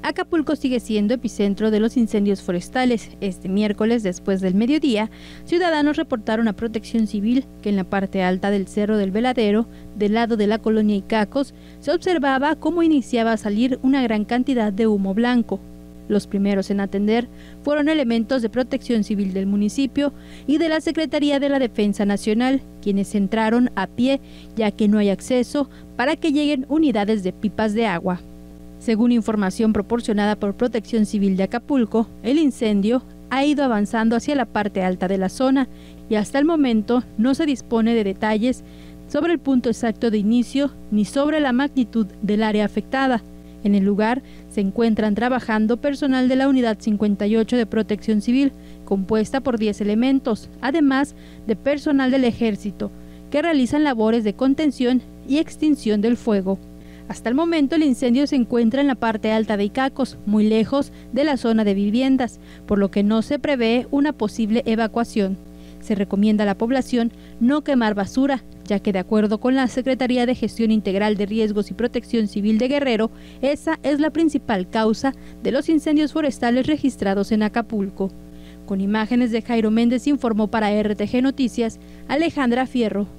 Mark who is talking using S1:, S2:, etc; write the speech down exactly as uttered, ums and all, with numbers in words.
S1: Acapulco sigue siendo epicentro de los incendios forestales. Este miércoles, después del mediodía, ciudadanos reportaron a Protección Civil que en la parte alta del Cerro del Veladero, del lado de la colonia Icacos, se observaba cómo iniciaba a salir una gran cantidad de humo blanco. Los primeros en atender fueron elementos de Protección Civil del municipio y de la Secretaría de la Defensa Nacional, quienes entraron a pie, ya que no hay acceso para que lleguen unidades de pipas de agua. Según información proporcionada por Protección Civil de Acapulco, el incendio ha ido avanzando hacia la parte alta de la zona y hasta el momento no se dispone de detalles sobre el punto exacto de inicio ni sobre la magnitud del área afectada. En el lugar se encuentran trabajando personal de la Unidad cincuenta y ocho de Protección Civil, compuesta por diez elementos, además de personal del Ejército, que realizan labores de contención y extinción del fuego. Hasta el momento el incendio se encuentra en la parte alta de Icacos, muy lejos de la zona de viviendas, por lo que no se prevé una posible evacuación. Se recomienda a la población no quemar basura, ya que de acuerdo con la Secretaría de Gestión Integral de Riesgos y Protección Civil de Guerrero, esa es la principal causa de los incendios forestales registrados en Acapulco. Con imágenes de Jairo Méndez informó para R T G Noticias, Alejandra Fierro.